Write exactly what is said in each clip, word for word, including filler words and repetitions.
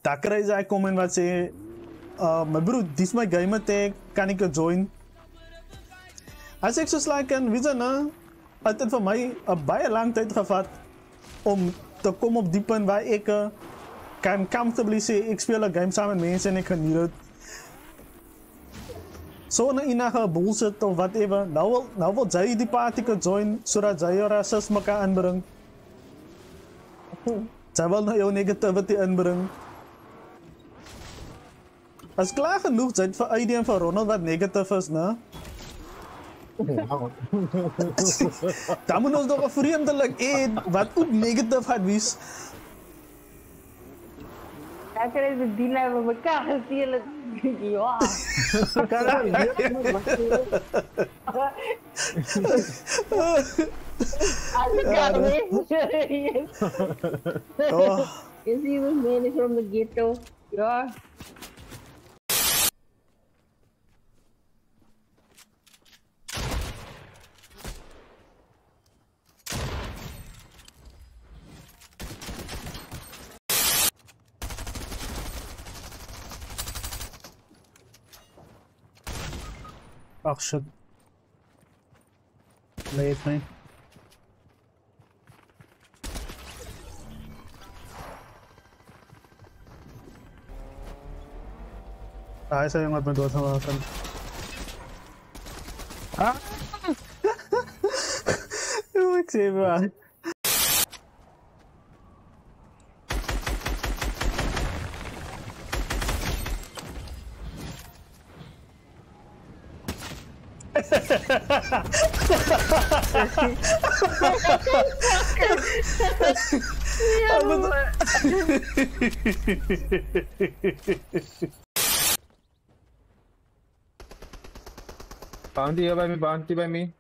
daar krijg je comment wat sê, uh, my broer, dis my gamer tag, kan ek join? As ek soos like en weet jy nou, het het vir my 'n baie lang tyd gevat om te kom op die punt waar ek uh, kan comfortably sê ek speel 'n game saam met mense en ek geniet dit. So na enige bullshit of whatever, nou wil, nou wil jy die party kan join sodat jy jou racisme kan aanbring. Jy wil nou jou negativity inbring. As klaar genoeg jy het vir I D en vir Ronald wat negatief is, né? Dan moet ons nog 'n vreemdeling hê wat ook negatief gaat wees. Daar kry jy die nou met mekaar gesteel. Ja. I got away. Oh. Is he was mainly from the ghetto? Yeah. Oh shit. Late man. Ah, esa yung at may doon sa mga kan. Ah! Yung eksema. Bounty by me, bounty by me.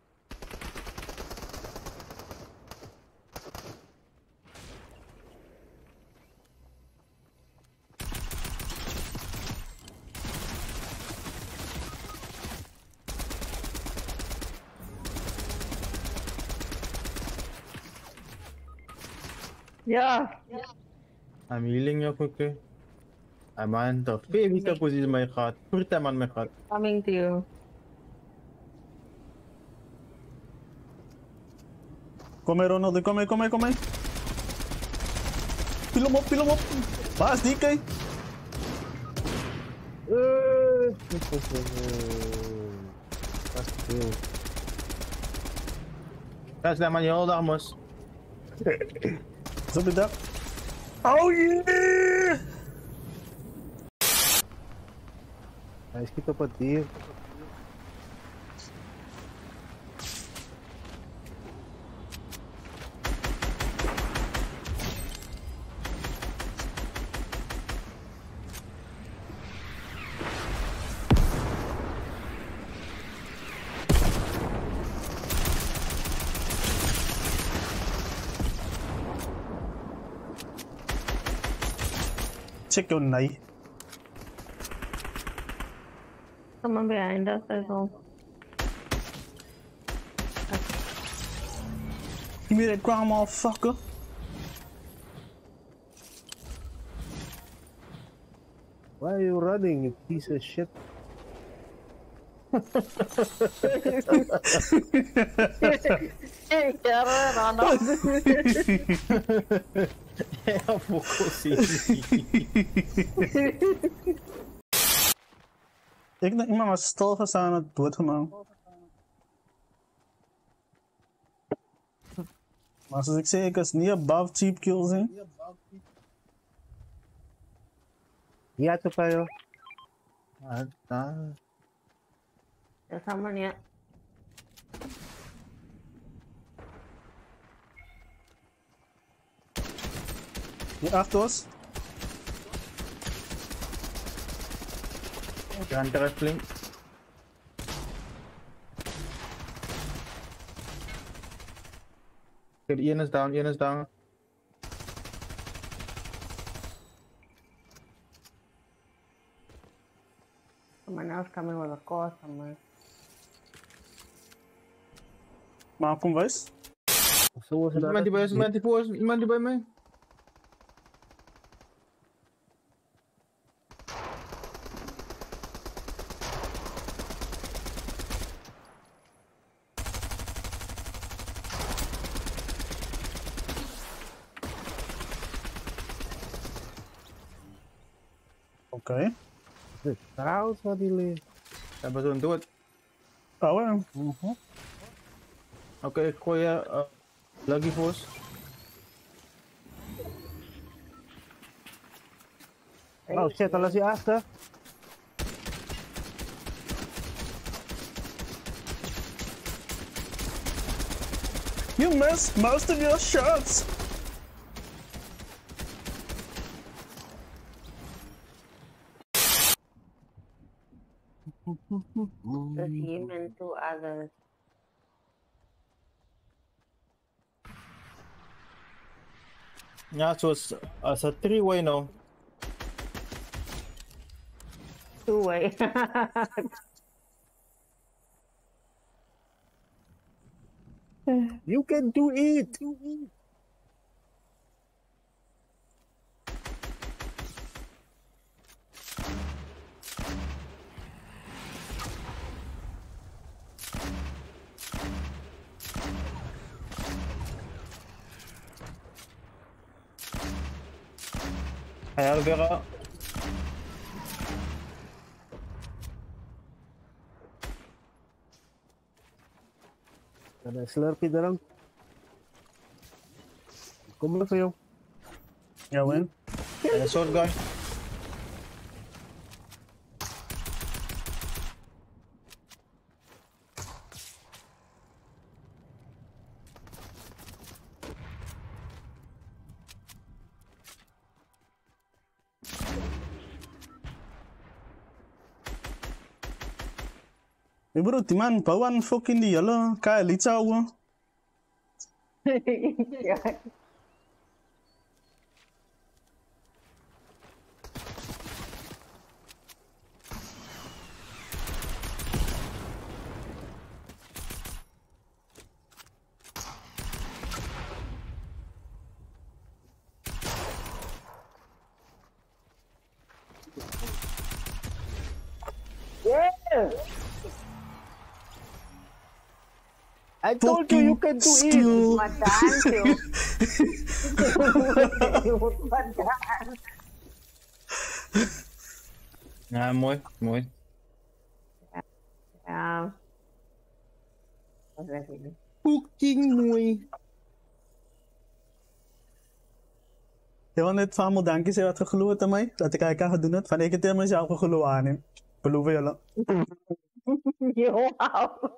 Yeah. I'm healing you quickly. I'm on the favorite position my heart. Put them on my heart. Coming to you. Kom hier Ronald, kom hier, kom hier, kom hier. Pil hem op, pil hem op. Waar is die kei? That's cool. That's that man, you hold on, Amos. Zo bij dat. Oh yeah! Hij schiet op het dier. Check your knife. Someone behind us, I saw. Give me that ground, motherfucker. Why are you running, you piece of shit? Ja, focusie. Ik denk iemand was stilgestaan en doodgemaakt. Maar zoals ik zei, ik is niet above cheap kills, hè. Ja, to tayo. Ada. There's someone here. Hier achter ons. The hunter is fleeing. Okay, Ian is down, Ian is down. Someone else coming with a car somewhere. Maar kom wees. Zo was het. Iemand die bij ons, iemand die voor ons, iemand die bij mij. Oké. Dit, trouwens, wat die leer. Hebben we zo'n dood? Oh, ja. Mhm. Oké, ik gooi je uh, Lucky Force. Oh shit, dan is hij achter. You missed most of your shots. Just him and two others. Ja, so it's, uh, it's a three-way now. Two way. You can do it. Hey, Elvira. Ada slurpy dalam. Kom maar voor jou. Ja, man. And a sword guy. Hey bro, die man bouwen fucking die hele kaelitsa ouwe. Yeah. Yeah. I told you you can do it. skill. Mataan, tio. Mataan. Ja, mooi, mooi. Ja. Wat zeg ik nu? Fucking mooi. Je wil net van me danken zeggen wat je geloofd aan mij. Dat ik eigenlijk kan doen het. Van ik het helemaal zelf geloof aan hem. Geloof jullie. Wow.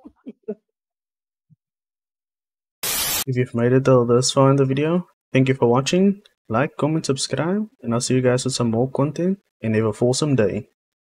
If you've made it till this far in the video, thank you for watching. Like, comment, subscribe, and I'll see you guys with some more content and have a fulsome day.